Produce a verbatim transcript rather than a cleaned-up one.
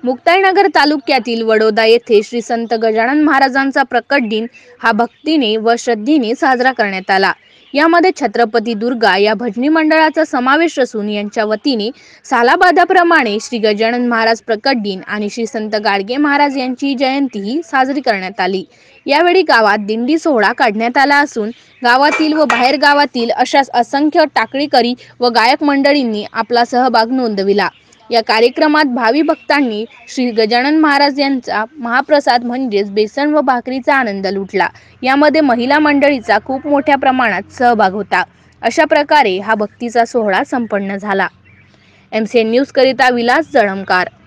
मुक्ताईनगर तालुक्यातील वडोदा येथे श्री संत गजानन महाराजांचा प्रकट दिन हा भक्तीने व श्रद्धेने साजरा करण्यात आला। यामध्ये छत्रपती दुर्गा या भजनी मंडळाचा समावेश असून यांच्या वतीने सालाबादाप्रमाणे श्री गजानन महाराज प्रकट दिन आणि श्री संत गाडगे महाराज यांची जयंती ही साजरी करण्यात आली। यावेळी गावात दिंडी सोहळा काढण्यात आला असून गावातील व बाहेर गावातील अशा असंख्य टाकळीकरी व गायक मंडळींनी आपला सहभाग नोंदविला। या कार्यक्रमात भावी भक्तांनी श्री गजानन महाराज यांचा महाप्रसाद म्हणजेच बेसन व भाकरीचा आनंद लुटला। यामध्ये महिला मंडळीचा खूप मोठ्या प्रमाणात सहभाग होता। अशा प्रकारे हा भक्तीचा सोहळा संपन्न झाला। एम सी एन न्यूज करिता विलास जळमकार।